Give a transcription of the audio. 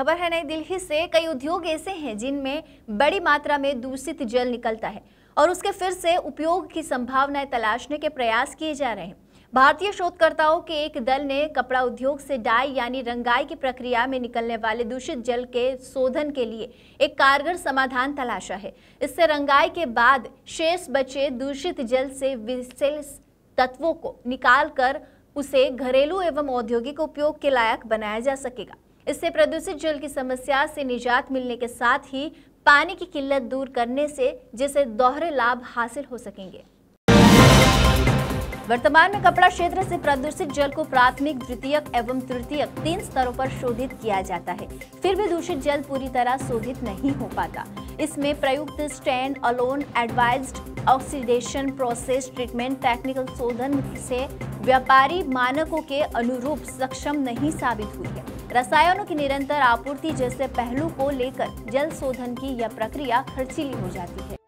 खबर है नई दिल्ली से। कई उद्योग ऐसे हैं जिनमें बड़ी मात्रा में दूषित जल निकलता है और उसके फिर से उपयोग की संभावनाएं तलाशने के प्रयास किए जा रहे हैं। भारतीय शोधकर्ताओं के एक दल ने कपड़ा उद्योग से डाई यानी रंगाई की प्रक्रिया में निकलने वाले दूषित जल के शोधन के लिए एक कारगर समाधान तलाशा है। इससे रंगाई के बाद शेष बचे दूषित जल से विषैले तत्वों को निकालकर उसे घरेलू एवं औद्योगिक उपयोग के लायक बनाया जा सकेगा। इससे प्रदूषित जल की समस्या से निजात मिलने के साथ ही पानी की किल्लत दूर करने से जैसे दोहरे लाभ हासिल हो सकेंगे। वर्तमान में कपड़ा क्षेत्र से प्रदूषित जल को प्राथमिक, द्वितीयक एवं तृतीयक 3 स्तरों पर शोधित किया जाता है। फिर भी दूषित जल पूरी तरह शोधित नहीं हो पाता। इसमें प्रयुक्त stand alone advised oxidation process treatment technical शोधन से व्यापारी मानकों के अनुरूप सक्षम नहीं साबित हुई है। रसायनों की निरंतर आपूर्ति जैसे पहलू को लेकर जल शोधन की यह प्रक्रिया खर्चीली हो जाती है।